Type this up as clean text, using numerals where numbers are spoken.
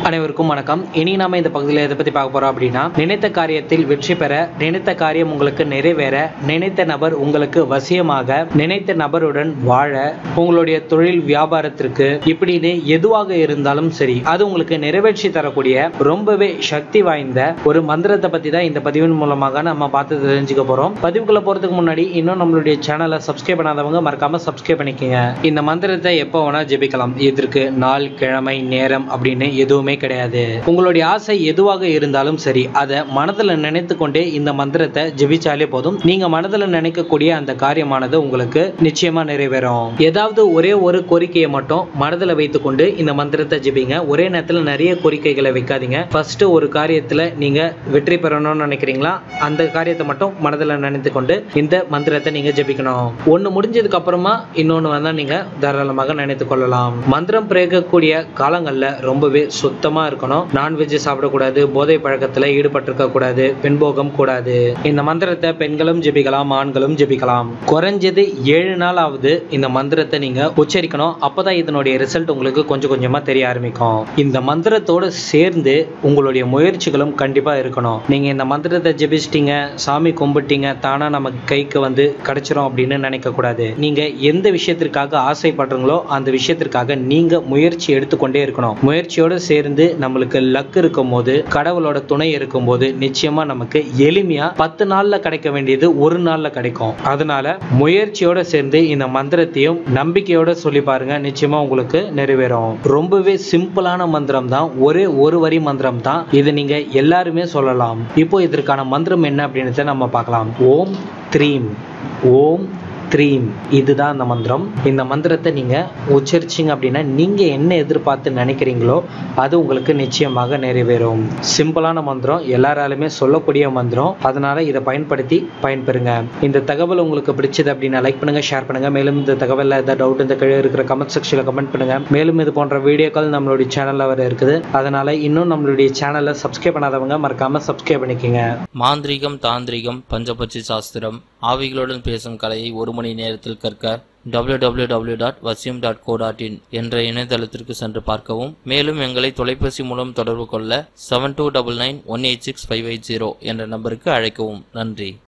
அனைவருக்கும் வணக்கம். இனி நாம இந்த பகுதியில் எதை பத்தி பார்க்க போறோம் அப்படின்னா, நினைத்த காரியத்தில் வெற்றி பெற, நினைத்த காரியம் உங்களுக்கு நிறைவேற, நினைத்த நபர் உங்களுக்கு வசியமாக, நினைத்த நபருடன் வாழ, உங்களுடைய தொழில் வியாபாரத்திற்கு இப்படின்னு எதுவாக இருந்தாலும் சரி அது உங்களுக்கு நிறைவேற்றி தரக்கூடிய ரொம்பவே சக்தி வாய்ந்த ஒரு மந்திரத்தை பத்தி தான் இந்த பதிவின் மூலமாக நம்ம பார்த்து தெரிஞ்சுக்க போறோம். பதிவுக்குள்ள போறதுக்கு முன்னாடி இன்னும் நம்மளுடைய சேனலை சப்ஸ்கிரைப் பண்ணாதவங்க மறக்காம சப்ஸ்கிரைப் பண்ணிக்கோங்க. இந்த மந்திரத்தை எப்போ வேணா ஜெபிக்கலாம். இதற்கு நாள், கிழமை, நேரம் அப்படின்னு எதுவுமே கிடையாது. உங்களுடைய ஆசை எதுவாக இருந்தாலும் சரி அதை மனதில் நினைத்து கொண்டே இந்த மந்திரத்தை ஜெபிச்சாலே போதும். நீங்க மனதில் நினைக்கக்கூடிய அந்த காரியமானது உங்களுக்கு நிச்சயமா நிறைவேறும். ஏதாவது ஒரே ஒரு கோரிக்கையை மட்டும் மனதில் வைத்துக் கொண்டு இந்த மந்திரத்தை ஜெபிங்க. ஒரே நேரத்தில் நிறைய கோரிக்கைகளை வைக்காதீங்க. ஃபர்ஸ்ட் ஒரு காரியத்துல நீங்க வெற்றி பெறணும்னு நினைக்கிறீங்களா, அந்த காரியத்தை மட்டும் மனதில் நினைத்து கொண்டு இந்த மந்திரத்தை நீங்க ஜெபிக்கணும். ஒன்னு முடிஞ்சதுக்கு அப்புறமா இன்னொன்னு வந்தா நீங்க தாராளமாக நினைத்துக் கொள்ளலாம். மந்திரம் பிரயோகிக்கக்கூடிய காலங்கள்ல ரொம்பவே சுத்தமா இருக்கணும். நான்வெஜ் சாப்பிடக்கூடாது, போதை பழக்கத்துல ஈடுபட்டிருக்க கூடாது, பெண்போகம் கூடாது. இந்த மந்திரத்தை பெண்களும் ஜெபிக்கலாம், ஆண்களும் ஜெபிக்கலாம். குறைஞ்சது 7 நாளாவது இந்த மந்திரத்தை நீங்க உச்சரிக்கணும். அப்பதான் இதனுடைய ரிசல்ட் உங்களுக்கு கொஞ்சம் கொஞ்சமா தெரிய ஆரம்பிக்கும். இந்த மந்திரத்தோட சேர்ந்து உங்களுடைய முயற்சிகளும் கண்டிப்பா இருக்கணும். நீங்க இந்த மந்திரத்தை ஜெபிச்சிட்டீங்க, சாமி கும்பிட்டீங்க, தானா நமக்கு கைக்கு வந்து கிடைச்சிரும் அப்படின்னு நினைக்க கூடாது. நீங்க எந்த விஷயத்திற்காக ஆசைப்படுறீங்களோ அந்த விஷயத்திற்காக நீங்க முயற்சி எடுத்துக்கொண்டே இருக்கணும். முயற்சியோட சேர்ந்து நம்மளுக்கு லக் இருக்கும் போது, கடவுளோட துணை இருக்கும் போது நிச்சயமா நமக்கு எளிமையா 10 நாள்ல கிடைக்க வேண்டியது 1 நாள்ல கிடைக்கும். அதனால முயற்சியோட சேர்ந்து இந்த மந்திரத்தையும் நம்பிக்கையோட சொல்லி பாருங்க, நிச்சயமா உங்களுக்கு நிறைவேறும். ரொம்பவே சிம்பிளான மந்திரம் தான், ஒரே ஒரு வரி மந்திரம் தான். இது நீங்க எல்லாருமே சொல்லலாம். இப்போ இதற்கான மந்திரம் என்ன அப்படின்னு நம்ம பார்க்கலாம். ஓம் த்ரீம், ஓம் த்ரீம், இதுதான் அந்த மந்திரம். இந்த மந்திரத்தை நீங்க உச்சரிச்சிங்க அப்படின்னா நீங்க என்ன எதிர்பார்த்து நினைக்கிறீங்களோ அது உங்களுக்கு நிச்சயமாக நிறைவேறும். சிம்பிளான மந்திரம், எல்லாராலுமே சொல்லக்கூடிய மந்திரம். அதனால இதை பயன்படுத்தி பயன்பெறுங்க. இந்த தகவல் உங்களுக்கு பிடிச்சது அப்படின்னா லைக் பண்ணுங்க, ஷேர் பண்ணுங்க. மேலும் இந்த தகவல்ல ஏதாவது டவுட் இந்த கீழே இருக்கிற கமெண்ட் செக்ஷன்ல கமெண்ட் பண்ணுங்க. மேலும் இது போன்ற வீடியோக்கள் நம்மளுடைய சேனல்ல வர இருக்குது. அதனால இன்னும் நம்மளுடைய சேனலை சப்ஸ்கிரைப் பண்ணாதவங்க மறக்காம சப்ஸ்கிரைப் பண்ணிக்கோங்க. மாந்திரிகம், தாந்திரிகம், பஞ்சபட்சி சாஸ்திரம், ஆவிகளுடன் பேசும் கலையை 1 மணி நேரத்தில் கற்க www.vasiyam.co.in என்ற இணையதளத்திற்கு சென்று பார்க்கவும். மேலும் எங்களை தொலைபேசி மூலம் தொடர்பு கொள்ள 7299186580 என்ற நம்பருக்கு அழைக்கவும். நன்றி.